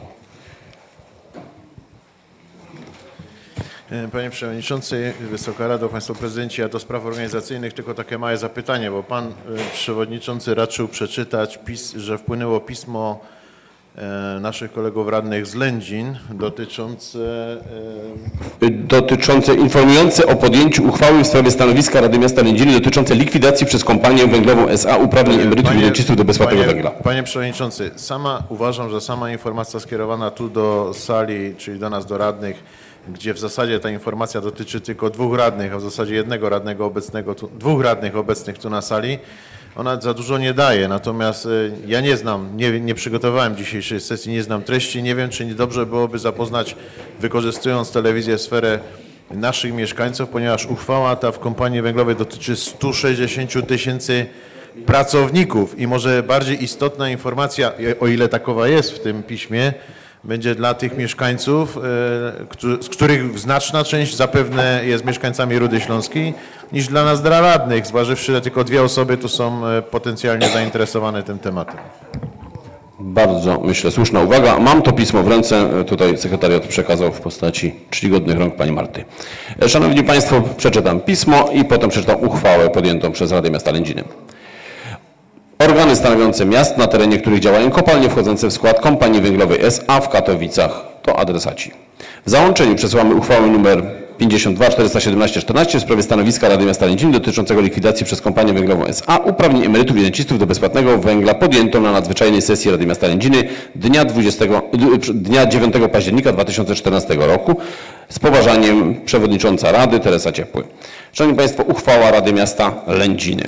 Speaker 9: Panie Przewodniczący, Wysoka Rado, Państwo Prezydenci, ja do spraw organizacyjnych tylko takie małe zapytanie, bo Pan Przewodniczący raczył przeczytać, pis, że wpłynęło pismo naszych kolegów radnych z Lędzin dotyczące...
Speaker 3: Dotyczące, informujące o podjęciu uchwały w sprawie stanowiska Rady Miasta Lędziny dotyczące likwidacji przez kompanię węglową S A uprawnień emerytów i rencistów do bezpłatnego
Speaker 9: panie,
Speaker 3: węgla.
Speaker 9: Panie Przewodniczący, sama uważam, że sama informacja skierowana tu do sali, czyli do nas, do radnych, gdzie w zasadzie ta informacja dotyczy tylko dwóch radnych, a w zasadzie jednego radnego obecnego, tu, dwóch radnych obecnych tu na sali, ona za dużo nie daje. Natomiast ja nie znam, nie, nie przygotowałem dzisiejszej sesji, nie znam treści, nie wiem, czy nie dobrze byłoby zapoznać, wykorzystując telewizję, sferę naszych mieszkańców, ponieważ uchwała ta w kompanii węglowej dotyczy stu sześćdziesięciu tysięcy pracowników i może bardziej istotna informacja, o ile takowa jest w tym piśmie, będzie dla tych mieszkańców, z których znaczna część zapewne jest mieszkańcami Rudy Śląskiej, niż dla nas, dla radnych, zważywszy, że tylko dwie osoby tu są potencjalnie zainteresowane tym tematem.
Speaker 3: Bardzo, myślę, słuszna uwaga. Mam to pismo w ręce, tutaj sekretariat przekazał w postaci czcigodnych rąk pani Marty. Szanowni Państwo, przeczytam pismo i potem przeczytam uchwałę podjętą przez Radę Miasta Lędziny. Organy stanowiące miast, na terenie których działają kopalnie wchodzące w skład kompanii węglowej S A w Katowicach, to adresaci. W załączeniu przesyłamy uchwałę nr pięćdziesiąt dwa czterysta siedemnaście czternaście w sprawie stanowiska Rady Miasta Lędziny dotyczącego likwidacji przez kompanię węglową S A uprawnień emerytów i rencistów do bezpłatnego węgla podjętą na nadzwyczajnej sesji Rady Miasta Lędziny dnia, dwudziestego, dnia dziewiątego października dwa tysiące czternastego roku z poważaniem przewodnicząca Rady Teresa Ciepły. Szanowni Państwo, uchwała Rady Miasta Lędziny.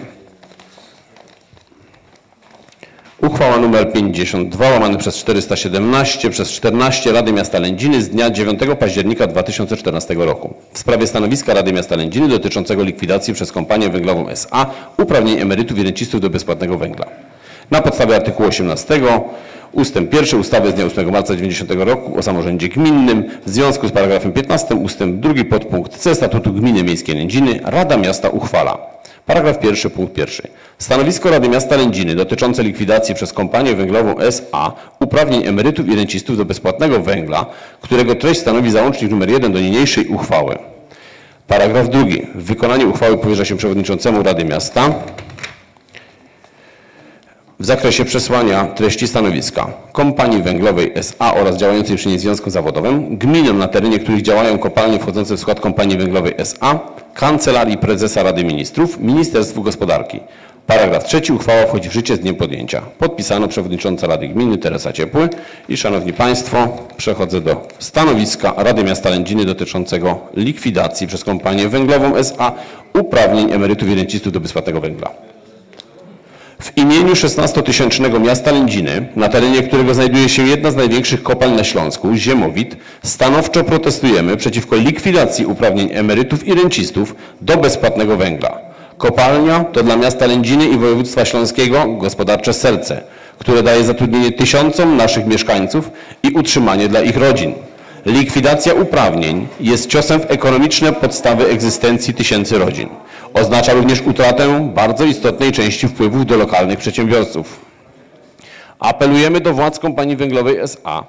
Speaker 3: Uchwała nr pięćdziesiąt dwa łamane przez czterysta siedemnaście przez czternaście Rady Miasta Lędziny z dnia dziewiątego października dwa tysiące czternastego roku w sprawie stanowiska Rady Miasta Lędziny dotyczącego likwidacji przez kompanię węglową S A uprawnień emerytów i rencistów do bezpłatnego węgla. Na podstawie artykułu osiemnastego ustęp pierwszy ustawy z dnia ósmego marca dziewięćdziesiątego roku o samorządzie gminnym w związku z paragrafem piętnastym ustęp drugi podpunkt C Statutu Gminy Miejskiej Lędziny Rada Miasta uchwala. Paragraf pierwszy, punkt pierwszy. Stanowisko Rady Miasta Lędziny dotyczące likwidacji przez kompanię węglową S A uprawnień emerytów i rencistów do bezpłatnego węgla, którego treść stanowi załącznik nr jeden do niniejszej uchwały. Paragraf drugi. W wykonaniu uchwały powierza się przewodniczącemu Rady Miasta w zakresie przesłania treści stanowiska kompanii węglowej S A oraz działającej przy niej związkom zawodowym, gminom, na terenie których działają kopalnie wchodzące w skład kompanii węglowej S A, Kancelarii Prezesa Rady Ministrów, Ministerstwu Gospodarki. Paragraf trzeci. Uchwała wchodzi w życie z dniem podjęcia. Podpisano przewodnicząca Rady Gminy Teresa Ciepły. I szanowni Państwo, przechodzę do stanowiska Rady Miasta Lędziny dotyczącego likwidacji przez kompanię węglową S A uprawnień emerytów i rencistów do bezpłatnego węgla. W imieniu szesnastotysięcznego miasta Lędziny, na terenie którego znajduje się jedna z największych kopalń na Śląsku, Ziemowit, stanowczo protestujemy przeciwko likwidacji uprawnień emerytów i rencistów do bezpłatnego węgla. Kopalnia to dla miasta Lędziny i województwa śląskiego gospodarcze serce, które daje zatrudnienie tysiącom naszych mieszkańców i utrzymanie dla ich rodzin. Likwidacja uprawnień jest ciosem w ekonomiczne podstawy egzystencji tysięcy rodzin. Oznacza również utratę bardzo istotnej części wpływów do lokalnych przedsiębiorców. Apelujemy do władz kompanii węglowej S A,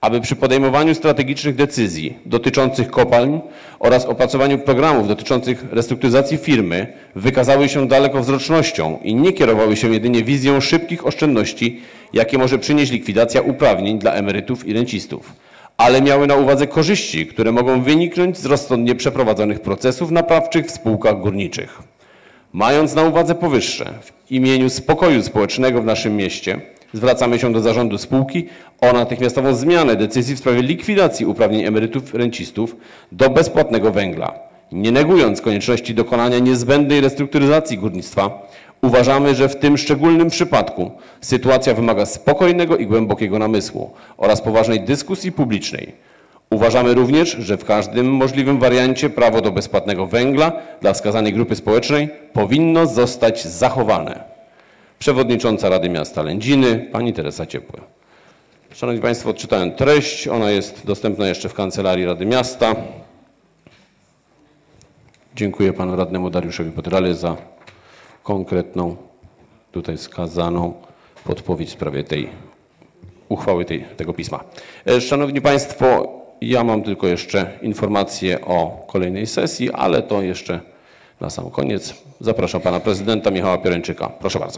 Speaker 3: aby przy podejmowaniu strategicznych decyzji dotyczących kopalń oraz opracowaniu programów dotyczących restrukturyzacji firmy wykazały się dalekowzrocznością i nie kierowały się jedynie wizją szybkich oszczędności, jakie może przynieść likwidacja uprawnień dla emerytów i rencistów, ale miały na uwadze korzyści, które mogą wyniknąć z rozsądnie przeprowadzonych procesów naprawczych w spółkach górniczych. Mając na uwadze powyższe, w imieniu spokoju społecznego w naszym mieście zwracamy się do zarządu spółki o natychmiastową zmianę decyzji w sprawie likwidacji uprawnień emerytów i rencistów do bezpłatnego węgla. Nie negując konieczności dokonania niezbędnej restrukturyzacji górnictwa, uważamy, że w tym szczególnym przypadku sytuacja wymaga spokojnego i głębokiego namysłu oraz poważnej dyskusji publicznej. Uważamy również, że w każdym możliwym wariancie prawo do bezpłatnego węgla dla wskazanej grupy społecznej powinno zostać zachowane. Przewodnicząca Rady Miasta Lędziny, pani Teresa Ciepły. Szanowni Państwo, odczytałem treść. Ona jest dostępna jeszcze w Kancelarii Rady Miasta. Dziękuję panu radnemu Dariuszowi Potrale za konkretną, tutaj wskazaną podpowiedź w sprawie tej uchwały, tej, tego pisma. Szanowni Państwo, ja mam tylko jeszcze informację o kolejnej sesji, ale to jeszcze na sam koniec. Zapraszam pana prezydenta Michała Pioręczyka. Proszę bardzo.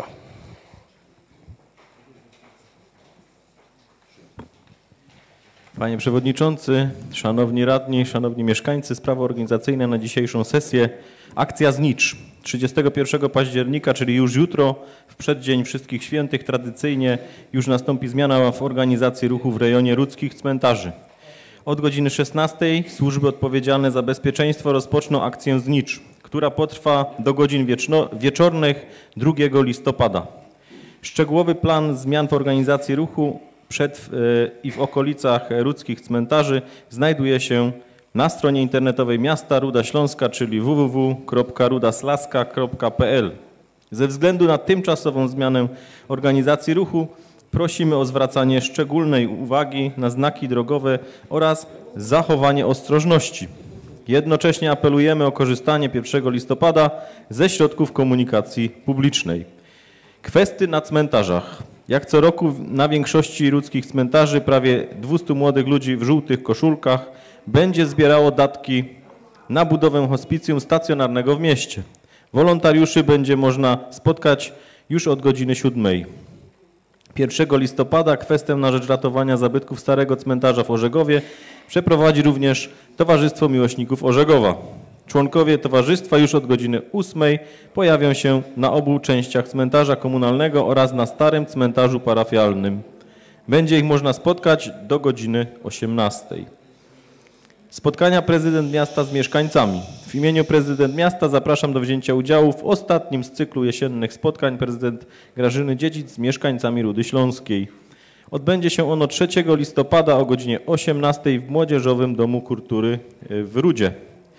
Speaker 10: Panie Przewodniczący, Szanowni Radni, Szanowni Mieszkańcy, sprawy organizacyjne na dzisiejszą sesję. Akcja Znicz. trzydziestego pierwszego października, czyli już jutro, w przeddzień Wszystkich Świętych, tradycyjnie już nastąpi zmiana w organizacji ruchu w rejonie Rudzkich Cmentarzy. Od godziny szesnastej służby odpowiedzialne za bezpieczeństwo rozpoczną akcję Znicz, która potrwa do godzin wieczno, wieczornych drugiego listopada. Szczegółowy plan zmian w organizacji ruchu przed yy, i w okolicach Rudzkich Cmentarzy znajduje się na stronie internetowej miasta Ruda Śląska, czyli w w w kropka rudaslaska kropka p l. Ze względu na tymczasową zmianę organizacji ruchu prosimy o zwracanie szczególnej uwagi na znaki drogowe oraz zachowanie ostrożności. Jednocześnie apelujemy o korzystanie pierwszego listopada ze środków komunikacji publicznej. Kwestie na cmentarzach. Jak co roku na większości rudzkich cmentarzy prawie dwieście młodych ludzi w żółtych koszulkach będzie zbierało datki na budowę hospicjum stacjonarnego w mieście. Wolontariuszy będzie można spotkać już od godziny siódmej. pierwszego listopada kwestię na rzecz ratowania zabytków Starego Cmentarza w Orzegowie przeprowadzi również Towarzystwo Miłośników Orzegowa. Członkowie towarzystwa już od godziny ósmej pojawią się na obu częściach cmentarza komunalnego oraz na starym cmentarzu parafialnym. Będzie ich można spotkać do godziny osiemnastej. Spotkania prezydent miasta z mieszkańcami. W imieniu prezydent miasta zapraszam do wzięcia udziału w ostatnim z cyklu jesiennych spotkań prezydent Grażyny Dziedzic z mieszkańcami Rudy Śląskiej. Odbędzie się ono trzeciego listopada o godzinie osiemnastej w Młodzieżowym Domu Kultury w Rudzie.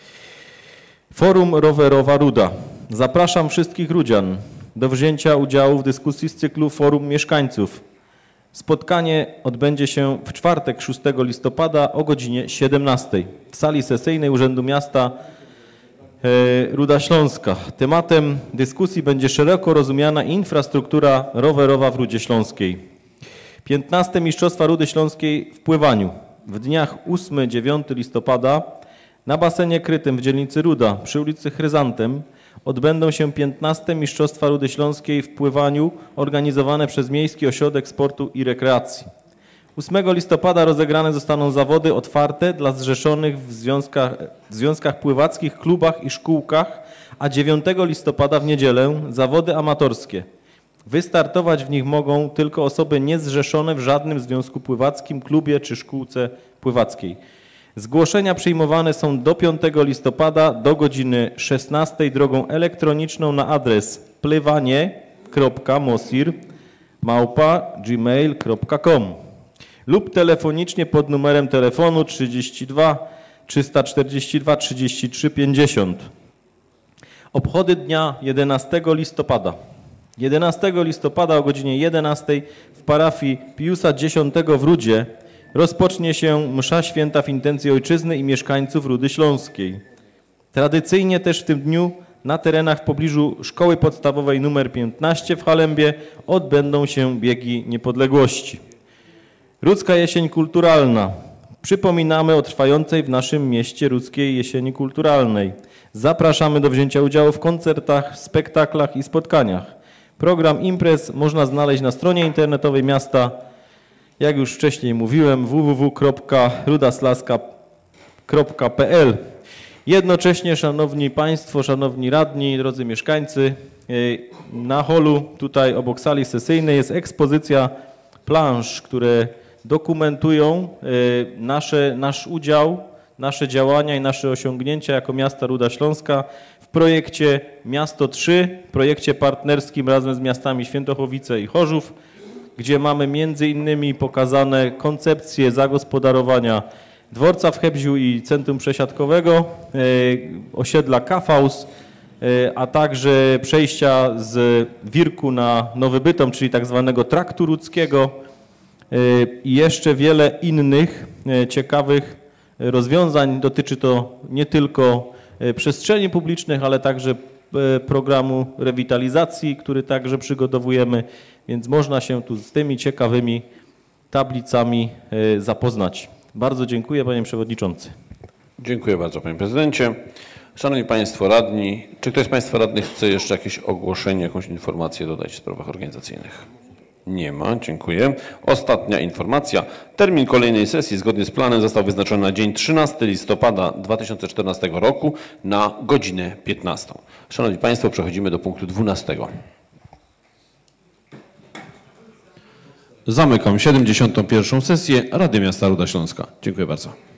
Speaker 10: Forum Rowerowa Ruda. Zapraszam wszystkich rudzian do wzięcia udziału w dyskusji z cyklu Forum Mieszkańców. Spotkanie odbędzie się w czwartek szóstego listopada o godzinie siedemnastej w sali sesyjnej Urzędu Miasta Ruda Śląska. Tematem dyskusji będzie szeroko rozumiana infrastruktura rowerowa w Rudzie Śląskiej. piętnaste Mistrzostwa Rudy Śląskiej w pływaniu. W dniach ósmego do dziewiątego listopada na basenie krytym w dzielnicy Ruda przy ulicy Chryzantem odbędą się piętnaste Mistrzostwa Rudy Śląskiej w pływaniu organizowane przez Miejski Ośrodek Sportu i Rekreacji. ósmego listopada rozegrane zostaną zawody otwarte dla zrzeszonych w związkach, w związkach pływackich, klubach i szkółkach, a dziewiątego listopada w niedzielę zawody amatorskie. Wystartować w nich mogą tylko osoby niezrzeszone w żadnym związku pływackim, klubie czy szkółce pływackiej. Zgłoszenia przyjmowane są do piątego listopada do godziny szesnastej drogą elektroniczną na adres pływanie kropka mosir małpa gmail kropka com lub telefonicznie pod numerem telefonu trzydzieści dwa trzysta czterdzieści dwa trzydzieści trzy pięćdziesiąt. Obchody dnia jedenastego listopada. jedenastego listopada o godzinie jedenastej w parafii Piusa Dziesiątego w Rudzie rozpocznie się msza święta w intencji ojczyzny i mieszkańców Rudy Śląskiej. Tradycyjnie też w tym dniu na terenach w pobliżu Szkoły Podstawowej nr piętnaście w Halembie odbędą się biegi niepodległości. Rudzka Jesień Kulturalna. Przypominamy o trwającej w naszym mieście Rudzkiej Jesieni Kulturalnej. Zapraszamy do wzięcia udziału w koncertach, spektaklach i spotkaniach. Program imprez można znaleźć na stronie internetowej miasta. Jak już wcześniej mówiłem, w w w kropka rudaslaska kropka p l. Jednocześnie, szanowni państwo, szanowni radni, drodzy mieszkańcy, na holu tutaj obok sali sesyjnej jest ekspozycja plansz, które dokumentują nasze, nasz udział, nasze działania i nasze osiągnięcia jako miasta Ruda Śląska w projekcie Miasto trzy, projekcie partnerskim razem z miastami Świętochowice i Chorzów, gdzie mamy między innymi pokazane koncepcje zagospodarowania dworca w Hebziu i centrum przesiadkowego, osiedla Kafaus, a także przejścia z Wirku na Nowy Bytom, czyli tak zwanego traktu rudzkiego i jeszcze wiele innych ciekawych rozwiązań. Dotyczy to nie tylko przestrzeni publicznych, ale także programu rewitalizacji, który także przygotowujemy, więc można się tu z tymi ciekawymi tablicami zapoznać. Bardzo dziękuję, panie przewodniczący.
Speaker 3: Dziękuję bardzo, panie prezydencie. Szanowni państwo radni, czy ktoś z państwa radnych chce jeszcze jakieś ogłoszenie, jakąś informację dodać w sprawach organizacyjnych? Nie ma, dziękuję. Ostatnia informacja. Termin kolejnej sesji zgodnie z planem został wyznaczony na dzień trzynastego listopada dwa tysiące czternastego roku na godzinę piętnastą. Szanowni państwo, przechodzimy do punktu dwunastego. Zamykam siedemdziesiątą pierwszą sesję Rady Miasta Ruda Śląska. Dziękuję bardzo.